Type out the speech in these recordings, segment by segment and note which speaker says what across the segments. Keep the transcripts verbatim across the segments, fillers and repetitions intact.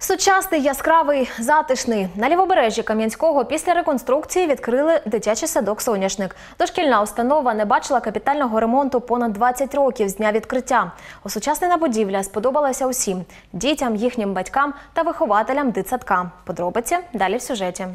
Speaker 1: Сучасний, яскравий, затишний. На Лівобережжі Кам'янського після реконструкції відкрили дитячий садок «Соняшник». Дошкільна установа не бачила капітального ремонту понад двадцять років з дня відкриття. Осучаснена будівля сподобалася усім – дітям, їхнім батькам та вихователям дитсадка. Подробиці далі в сюжеті.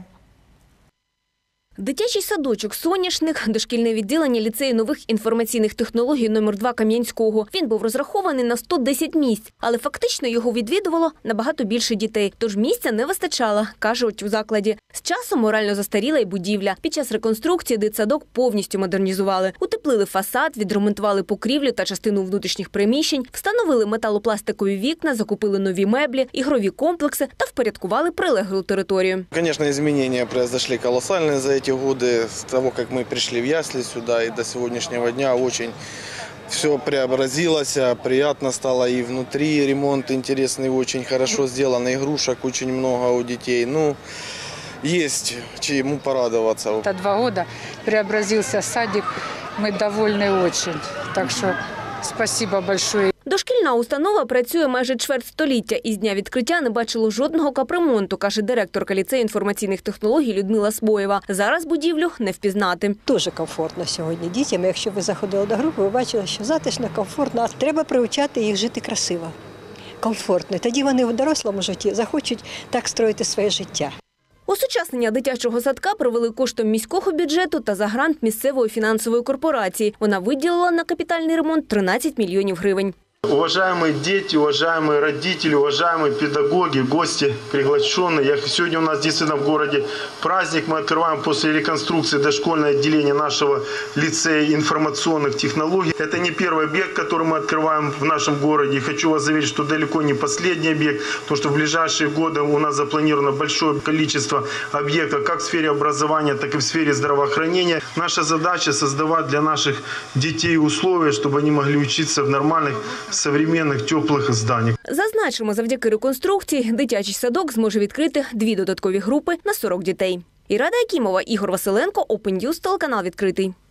Speaker 2: Дитячий садочок «Соняшник» – дошкільне відділення ліцею нових інформаційних технологій номер два Кам'янського. Він був розрахований на сто десять місць, але фактично його відвідувало набагато більше дітей. Тож місця не вистачало, кажуть у закладі. З часом морально застаріла й будівля. Під час реконструкції дитсадок повністю модернізували. Утеплили фасад, відремонтували покрівлю та частину внутрішніх приміщень, встановили металопластикові вікна, закупили нові меблі, ігрові комплекси та впорядкували прилеглу територію.
Speaker 3: Звісно, зміни произошли колоссальні за эти годы, с того, как мы пришли в ясли сюда и до сегодняшнего дня, очень все преобразилось, приятно стало и внутри, ремонт интересный, очень хорошо сделан, игрушек очень много у детей, ну, есть чему порадоваться.
Speaker 4: За два года преобразился садик, мы довольны очень, так что спасибо большое.
Speaker 2: Дошкільна установа працює майже чверть століття і з дня відкриття не бачило жодного капремонту, каже директорка ліцею інформаційних технологій Людмила Смоєва. Зараз будівлю не впізнати.
Speaker 5: Дуже комфортно сьогодні дітям. Якщо ви заходили до групи, ви бачили, що затишно, комфортно. Треба привчати їх жити красиво, комфортно. Тоді вони в дорослому житті захочуть так строїти своє життя.
Speaker 2: Осучаснення дитячого садка провели коштом міського бюджету та за грант місцевої фінансової корпорації. Вона виділила на капітальний ремонт тринадцять мільйонів гривень.
Speaker 6: Уважаемые дети, уважаемые родители, уважаемые педагоги, гости приглашенные. Сегодня у нас действительно в городе праздник. Мы открываем после реконструкции дошкольное отделение нашего лицея информационных технологий. Это не первый объект, который мы открываем в нашем городе. Хочу вас заверить, что далеко не последний объект, потому что в ближайшие годы у нас запланировано большое количество объектов как в сфере образования, так и в сфере здравоохранения. Наша задача создавать для наших детей условия, чтобы они могли учиться в нормальных современних, теплих зданиях.
Speaker 2: Зазначимо, завдяки реконструкції дитячий садок зможе відкрити дві додаткові групи на сорок дітей. Ірада Якімова, Ігор Василенко, Open News, телеканал «Відкритий».